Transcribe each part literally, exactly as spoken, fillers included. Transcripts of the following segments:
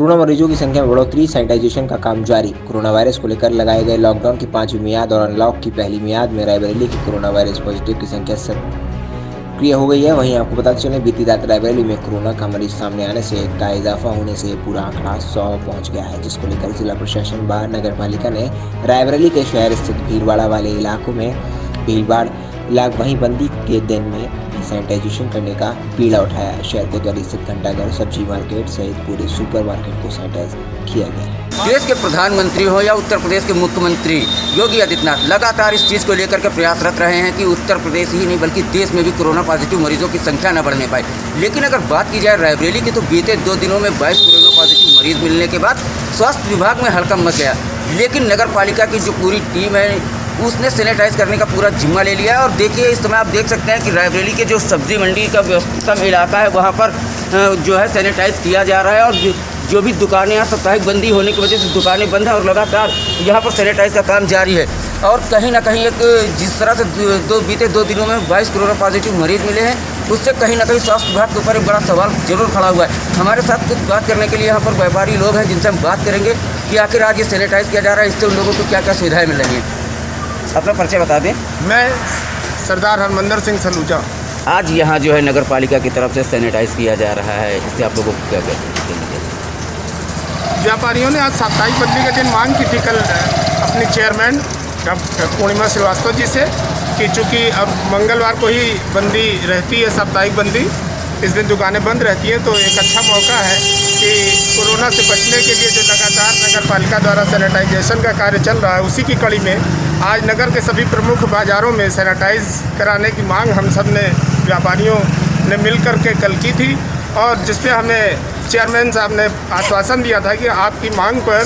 Corona मरीजों की संख्या में बढ़ोतरी, सैनिटाइजेशन का काम जारी। कोरोना वायरस को लेकर लगाए गए लॉकडाउन की पांचवी मियाद और अनलॉक की पहली मियाद में रायबरेली की कोरोना वायरस पॉजिटिव की संख्या सक्रिय हो गई है। वहीं आपको पता चले बीती रात रायबरेली में कोरोना का मरीज सामने आने से का इजाफा होने से पूरा आंकड़ा सौ पहुंच गया है, जिसको लेकर जिला प्रशासन व नगर पालिका ने रायबरेली के शहर स्थित भीड़भाड़ वाले इलाकों में भीड़भाड़ इलाक वहीं बंदी के दिन में सैनिटाइजेशन करने का बीड़ा उठाया है। शहर के द्वारा स्थित घंटाघर, सब्जी मार्केट सहित पूरे सुपर मार्केट को सैनिटाइज किया गया है। देश के प्रधानमंत्री हो या उत्तर प्रदेश के मुख्यमंत्री योगी आदित्यनाथ लगातार इस चीज़ को लेकर के प्रयासरत रहे हैं कि उत्तर प्रदेश ही नहीं बल्कि देश में भी कोरोना पॉजिटिव मरीजों की संख्या न बढ़ने पाए। लेकिन अगर बात की जाए रायबरेली की, तो बीते दो दिनों में बाईस कोरोना पॉजिटिव मरीज मिलने के बाद स्वास्थ्य विभाग में हड़कंप मच गया। लेकिन नगर पालिका की जो पूरी टीम है उसने सैनिटाइज करने का पूरा जिम्मा ले लिया है। और देखिए, इस समय आप देख सकते हैं कि रायबरेली के जो सब्जी मंडी का व्यस्ततम इलाका है वहाँ पर जो है सैनिटाइज किया जा रहा है। और जो, जो भी दुकानें हैं, साप्ताहिक बंदी होने की वजह से दुकानें बंद हैं और लगातार यहाँ पर सैनिटाइज का काम जारी है। और कहीं ना कहीं एक जिस तरह से दो बीते दो दिनों में बाईस कोरोना पॉजिटिव मरीज मिले हैं, उससे कहीं ना कहीं स्वास्थ्य विभाग के ऊपर एक बड़ा सवाल जरूर खड़ा हुआ है। हमारे साथ कुछ बात करने के लिए यहाँ पर व्यापारी लोग हैं जिनसे हम बात करेंगे कि आखिर आज ये सैनिटाइज किया जा रहा है, इससे उन लोगों को क्या क्या सुविधाएँ मिल रही हैं। अपना परिचय बता दें। मैं सरदार हरमंदर सिंह सलूजा। आज यहाँ जो है नगर पालिका की तरफ से सैनिटाइज किया जा रहा है, इससे आप लोगों को क्या कहते हैं? व्यापारियों ने आज साप्ताहिक बंदी के दिन मांग की थी कल अपनी चेयरमैन पूर्णिमा श्रीवास्तव जी से कि चूँकि अब मंगलवार को ही बंदी रहती है, साप्ताहिक बंदी, इस दिन दुकानें बंद रहती हैं, तो एक अच्छा मौका है कि कोरोना से बचने के लिए जो लगातार नगर पालिका द्वारा सैनिटाइजेशन का कार्य चल रहा है, उसी की कड़ी में आज नगर के सभी प्रमुख बाज़ारों में सैनिटाइज कराने की मांग हम सब ने व्यापारियों ने मिल कर के कल की थी। और जिस पे हमें चेयरमैन साहब ने आश्वासन दिया था कि आपकी मांग पर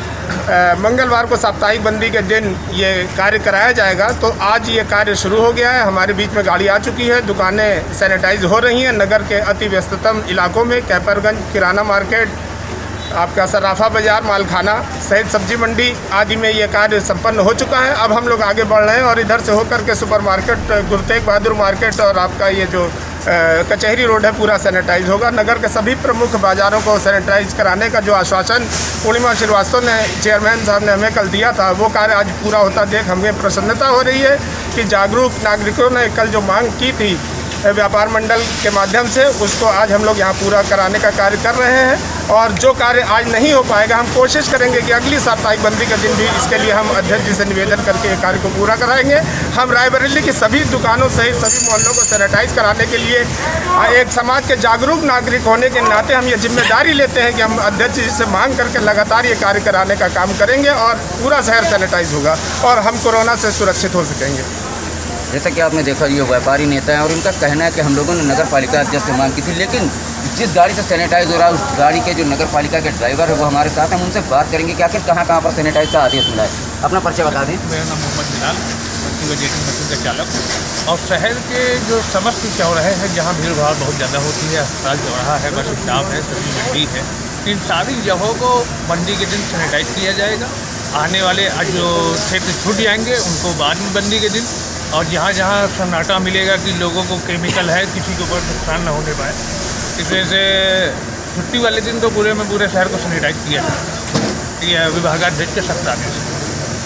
आ, मंगलवार को साप्ताहिक बंदी के दिन ये कार्य कराया जाएगा। तो आज ये कार्य शुरू हो गया है। हमारे बीच में गाड़ी आ चुकी है, दुकानें सैनिटाइज हो रही हैं। नगर के अति व्यस्ततम इलाकों में कैपरगंज, किराना मार्केट, आपका सराफा बाज़ार, मालखाना सहित सब्जी मंडी आदि में ये कार्य संपन्न हो चुका है। अब हम लोग आगे बढ़ रहे हैं और इधर से होकर के super market, Guru Tegh Bahadur market और आपका ये जो कचहरी रोड है पूरा सैनिटाइज होगा। नगर के सभी प्रमुख बाज़ारों को सैनिटाइज कराने का जो आश्वासन पूर्णिमा श्रीवास्तव ने चेयरमैन साहब ने हमें कल दिया था, वो कार्य आज पूरा होता देख हमें प्रसन्नता हो रही है कि जागरूक नागरिकों ने कल जो मांग की थी व्यापार मंडल के माध्यम से, उसको आज हम लोग यहाँ पूरा कराने का कार्य कर रहे हैं। और जो कार्य आज नहीं हो पाएगा, हम कोशिश करेंगे कि अगली साप्ताहिक बंदी के दिन भी इसके लिए हम अध्यक्ष जी से निवेदन करके ये कार्य को पूरा कराएंगे। हम रायबरेली की सभी दुकानों सहित सभी मोहल्लों को सैनिटाइज कराने के लिए एक समाज के जागरूक नागरिक होने के नाते हम ये जिम्मेदारी लेते हैं कि हम अध्यक्ष जी से मांग करके लगातार ये कार्य कराने का काम करेंगे और पूरा शहर सैनिटाइज होगा और हम कोरोना से सुरक्षित हो सकेंगे। जैसा कि आपने देखा, ये व्यापारी नेता हैं और इनका कहना है कि हम लोगों ने नगर पालिका अध्यक्ष से मांग की थी, लेकिन जिस गाड़ी से सैनिटाइज हो रहा है उस गाड़ी के जो नगर पालिका के ड्राइवर है वो हमारे साथ हैं। हम उनसे बात करेंगे कि आखिर कहाँ कहाँ पर सैनिटाइज का आदेश मिला है। अपना परिचय बता दें। मेरा नाम मोहम्मद बिलाल, वेजिटेटिंग मशीन का चालक। और शहर के जो समस्त चौराहे हैं जहाँ भीड़ भाड़ बहुत ज़्यादा होती है, अस्पताल चौराहा है, बस स्टॉप है, सब्जी मंडी है, इन सारी जगहों को मंडी के दिन सैनिटाइज किया जाएगा। आने वाले जो क्षेत्र छूट जाएंगे उनको बाद में बंदी के दिन, और जहाँ जहाँ सन्नाटा मिलेगा कि लोगों को केमिकल है, किसी के ऊपर नुकसान ना होने पाए, इस वजह से छुट्टी वाले दिन तो पूरे में पूरे शहर को सैनिटाइज किया है। ये विभागाध्यक्ष के सख्त आदेश है।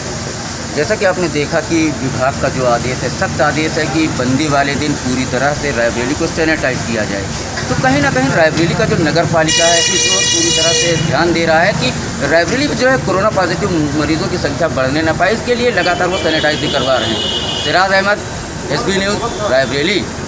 जैसा कि आपने देखा कि विभाग का जो आदेश है, सख्त आदेश है कि बंदी वाले दिन पूरी तरह से रायबरेली को सैनिटाइज किया जाए। तो कहीं ना कहीं रायबरेली का जो नगर पालिका है इस ओर पूरी तरह से ध्यान दे रहा है कि रायबरेली में जो है कोरोना पॉजिटिव मरीजों की संख्या बढ़ने ना पाए, इसके लिए लगातार वो सैनिटाइज भी करवा रहे हैं। Siraj Ahmed, S B news, Raebareli.